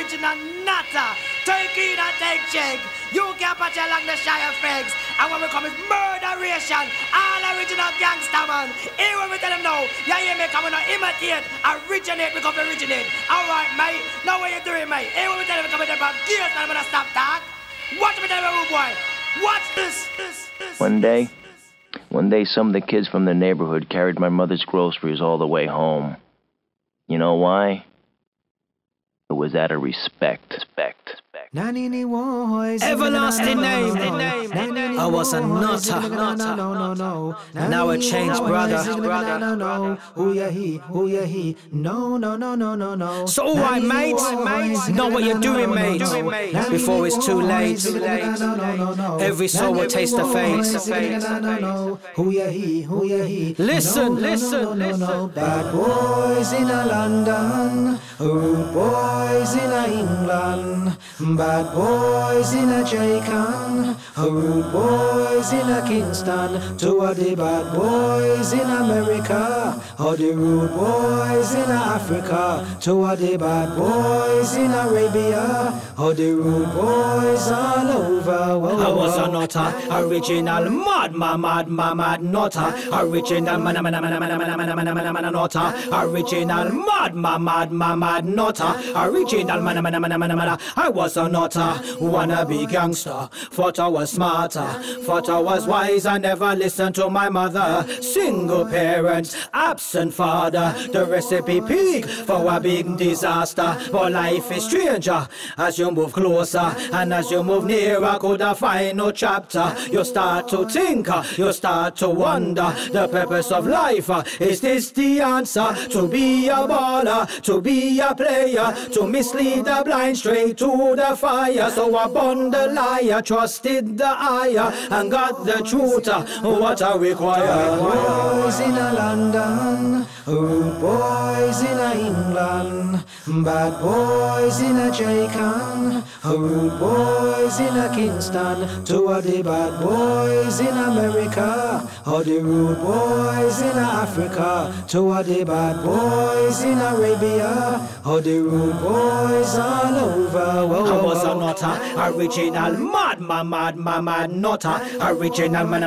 original Nuttah. Take it and take check. Uk-Apache along the Shire Fegs. And when we come is murderation. All original gangster man. Here when we tell them now, you hear me coming on imitate, originate, become originate. Alright, mate. Now what you doing, mate? Here when we tell them coming from gears, I'm gonna stop talk. Watch me tell them, rude boy. Watch this. One day some of the kids from the neighborhood carried my mother's groceries all the way home. You know why? It was out of respect. Everlasting name. I was a nutter. Now a changed brother. Who ya he? No. So alright, mate. Know what you're doing, mate. Before it's too late. Every soul will taste the face. Who ya he? Listen. Bad boys in a London, rude boys in a England, bad boys in a Jamaican, rude boys in a Kingston. Two of the bad boys in America, or the rude boys in Africa. Two of the bad boys in Arabia, or the rude boys all over. I was a nutter, original mad nutter, original nutter, original mad nutter, original I was a nutter, wanna be gangster. Thought I was smarter, thought I was wise. I never listened to my mother. Single parents, absent father. The recipe pig for a big disaster. But life is stranger as you move closer, and as you move nearer, could I find no chapter? You start to think, you start to wonder. The purpose of life, is this the answer? To be a baller, to be a player, to mislead the blind straight to the fire. So I burned the liar, trusted the higher, and got the truth, what I require. Bad boys in a London, rude boys in a England, bad boys in a Jamaican, rude boys in a Kingston. Two of the bad boys in America, or the rude boys in Africa. Two of the bad boys in Arabia, or the rude boys all over. I was a nutter, original mad nutter, original mad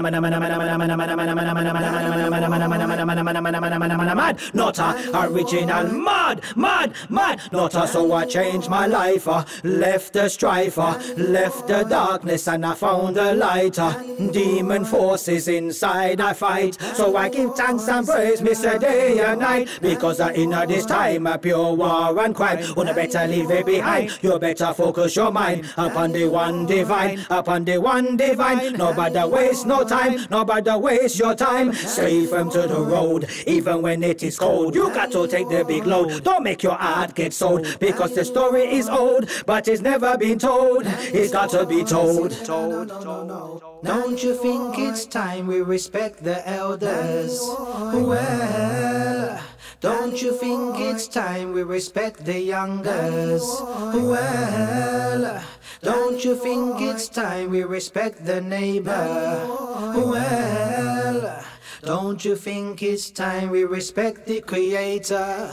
nutter, original mad nutter. So I changed my life, left the strife, left the darkness, and I found the light. Demon forces inside I fight, so I give thanks and praise, me say day and night, because in this time a pure war and crime. You better leave it behind. You better focus your mind upon the one divine, upon the one divine. Nobody waste no time, nobody waste your time. Stay firm to the road, even when it is cold. You got to take the big load. Don't make your heart get sold, because the story is old, but it's never been told. It's got to be told. Don't you think it's time we respect the elders? Well, don't you think it's time we respect the youngers? Well, don't you think it's time we respect the neighbor? Well, don't you think it's time we respect the creator?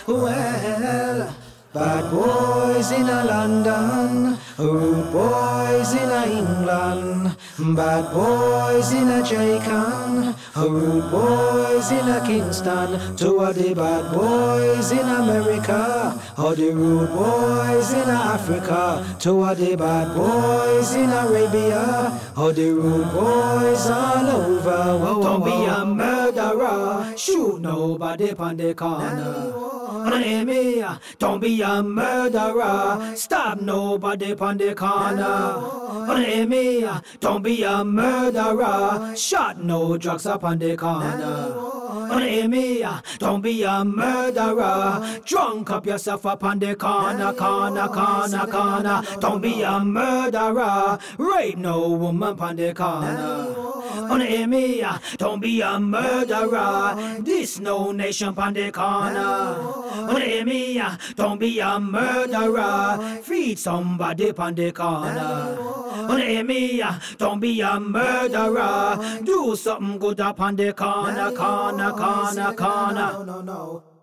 Well, bad boys in a London, rude boys in a England, bad boys in a Jamaican, rude boys in a Kingston. Two of the bad boys in America, or the rude boys in Africa. Two of the bad boys in Arabia, or the rude boys all over. Don't be a murderer, shoot nobody on the corner. Don't be a murderer, stab nobody on the corner. Don't be a murderer, shot no drugs up on the corner. Don't be a murderer, drunk up yourself up on the corner. Don't be a murderer, rape no woman on the corner. Don't be a murderer, this no nation on the corner. Don't be a murderer, feed somebody on the corner. Don't be a murderer, do something good up on the corner. No.